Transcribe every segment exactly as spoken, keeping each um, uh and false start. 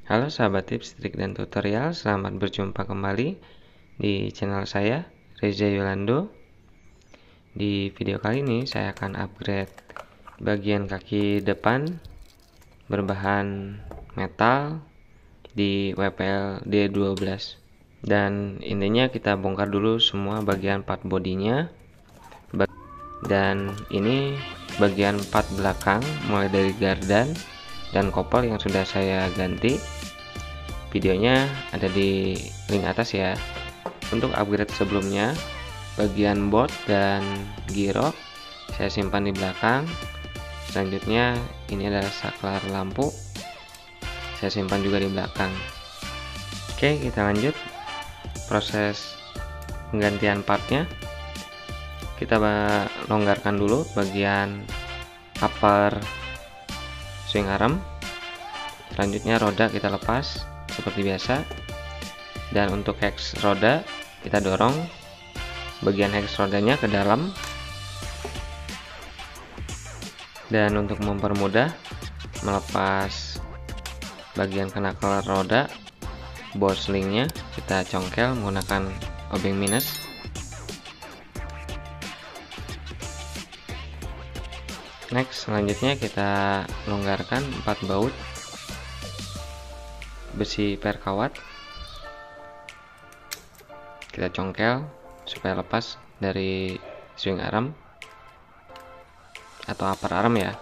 Halo sahabat tips, trik, dan tutorial, selamat berjumpa kembali di channel saya, Reza Yolando. Di video kali ini saya akan upgrade bagian kaki depan berbahan metal di W P L D dua belas. Dan intinya kita bongkar dulu semua bagian part bodinya. Dan ini bagian part belakang, mulai dari gardan dan kopel yang sudah saya ganti. Videonya ada di link atas ya. Untuk upgrade sebelumnya, bagian board dan gyro saya simpan di belakang. Selanjutnya ini adalah saklar lampu, saya simpan juga di belakang. Oke, kita lanjut proses penggantian partnya. Kita longgarkan dulu bagian upper swing arm. Selanjutnya roda kita lepas seperti biasa, dan untuk hex roda kita dorong bagian hex rodanya ke dalam. Dan untuk mempermudah melepas bagian knuckle roda, bor slingnya kita congkel menggunakan obeng minus. Next, selanjutnya kita longgarkan empat baut besi perkawat, kita congkel supaya lepas dari swing arm atau upper arm ya.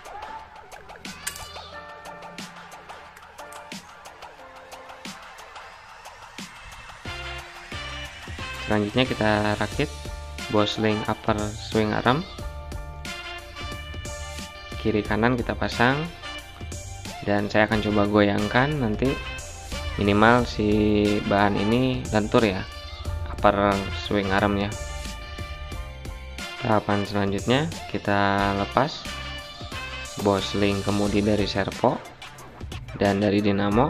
Selanjutnya kita rakit bosling upper swing arm, kiri kanan kita pasang, dan saya akan coba goyangkan nanti minimal si bahan ini lentur ya, upper swing armnya. Tahapan selanjutnya kita lepas bosling kemudi dari servo dan dari dinamo.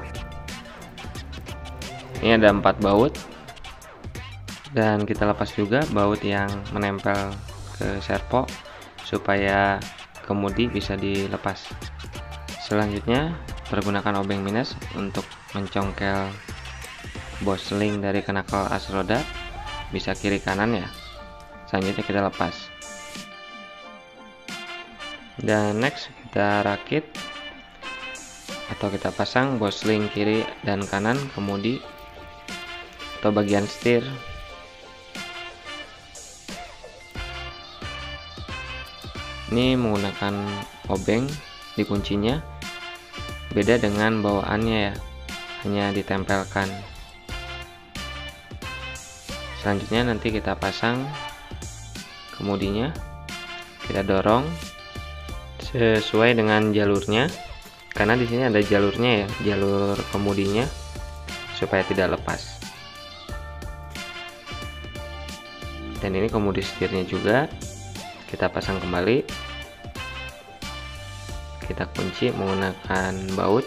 Ini ada empat baut, dan kita lepas juga baut yang menempel ke servo supaya kemudi bisa dilepas. Selanjutnya pergunakan obeng minus untuk mencongkel bosling dari knuckle as roda, bisa kiri kanan ya. Selanjutnya kita lepas, dan next kita rakit atau kita pasang bosling kiri dan kanan kemudi atau bagian setir. Ini menggunakan obeng di kuncinya, beda dengan bawaannya ya, hanya ditempelkan. Selanjutnya nanti kita pasang kemudinya, kita dorong sesuai dengan jalurnya, karena di sini ada jalurnya ya, jalur kemudinya, supaya tidak lepas. Dan ini kemudi setirnya juga kita pasang kembali, kita kunci menggunakan baut.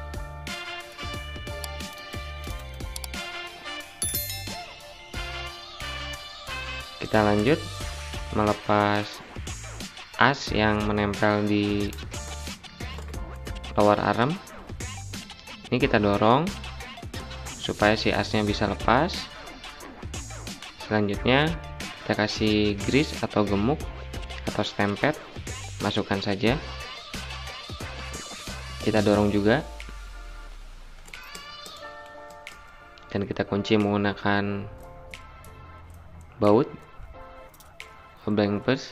Kita lanjut melepas as yang menempel di lower arm. Ini kita dorong supaya si asnya bisa lepas. Selanjutnya kita kasih grease atau gemuk atau stempet, masukkan saja. Kita dorong juga, dan kita kunci menggunakan baut obeng pers.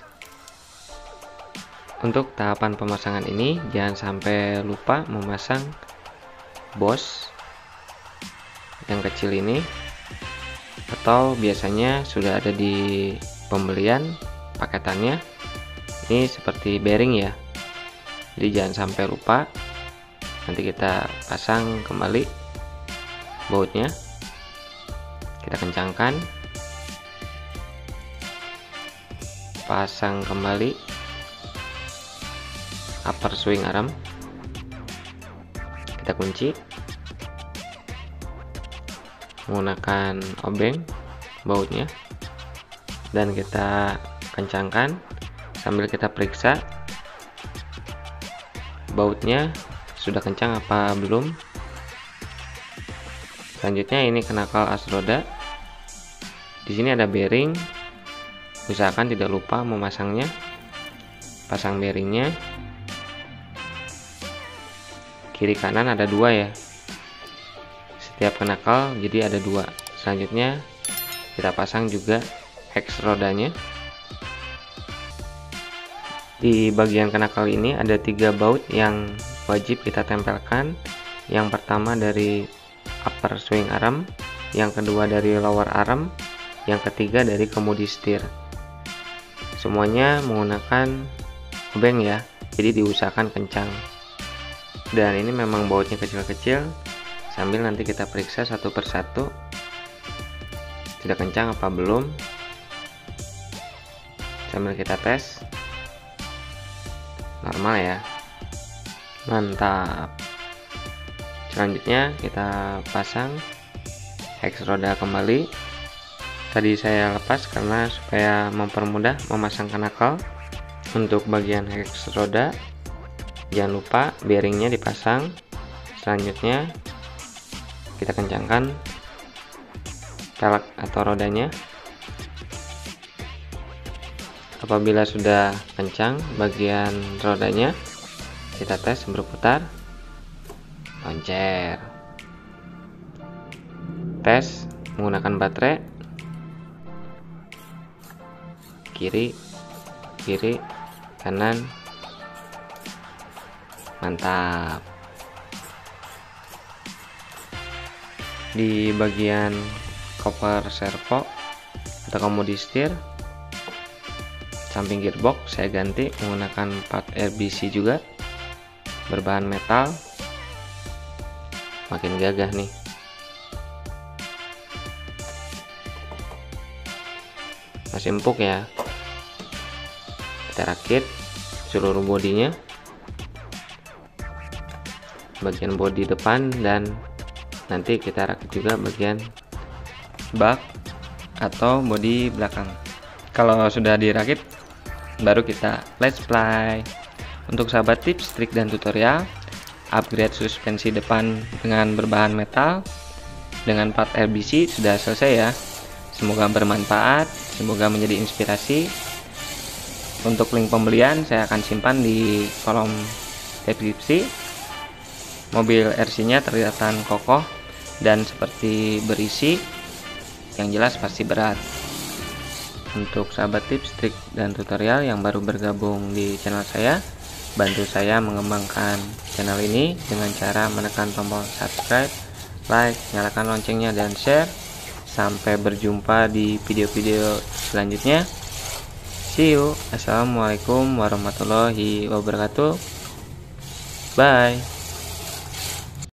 Untuk tahapan pemasangan ini jangan sampai lupa memasang bos yang kecil ini, atau biasanya sudah ada di pembelian paketannya. Ini seperti bearing ya, jadi jangan sampai lupa. Nanti kita pasang kembali bautnya, kita kencangkan, pasang kembali upper swing arm, kita kunci menggunakan obeng bautnya, dan kita kencangkan sambil kita periksa bautnya sudah kencang apa belum. Selanjutnya ini knalpot as roda. Di sini ada bearing. Usahakan tidak lupa memasangnya. Pasang bearingnya. Kiri kanan ada dua ya. Setiap knalpot jadi ada dua. Selanjutnya kita pasang juga hex rodanya. Di bagian knalpot ini ada tiga baut yang wajib kita tempelkan. Yang pertama dari upper swing arm, yang kedua dari lower arm, yang ketiga dari kemudi setir. Semuanya menggunakan obeng ya, jadi diusahakan kencang. Dan ini memang bautnya kecil-kecil, sambil nanti kita periksa satu persatu sudah kencang apa belum, sambil kita tes. Normal ya, mantap. Selanjutnya kita pasang hex roda kembali. Tadi saya lepas karena supaya mempermudah memasang knalpot. Untuk bagian hex roda jangan lupa bearingnya dipasang. Selanjutnya kita kencangkan pelek atau rodanya. Apabila sudah kencang bagian rodanya, kita tes berputar, loncer. Tes menggunakan baterai. Kiri, kiri, kanan. Mantap. Di bagian cover servo atau kemudi setir, samping gearbox saya ganti menggunakan part R B C juga, berbahan metal. Makin gagah nih. Masih empuk ya. Kita rakit seluruh bodinya, bagian bodi depan, dan nanti kita rakit juga bagian bak atau bodi belakang. Kalau sudah dirakit baru kita let's fly. Untuk sahabat tips, trik, dan tutorial upgrade suspensi depan dengan berbahan metal dengan part R B C sudah selesai ya. Semoga bermanfaat, semoga menjadi inspirasi. Untuk link pembelian saya akan simpan di kolom deskripsi. Mobil R C-nya terlihat kokoh dan seperti berisi, yang jelas pasti berat. Untuk sahabat tips, trik, dan tutorial yang baru bergabung di channel saya, bantu saya mengembangkan channel ini dengan cara menekan tombol subscribe, like, nyalakan loncengnya, dan share. Sampai berjumpa di video-video selanjutnya. See you. Assalamualaikum warahmatullahi wabarakatuh. Bye.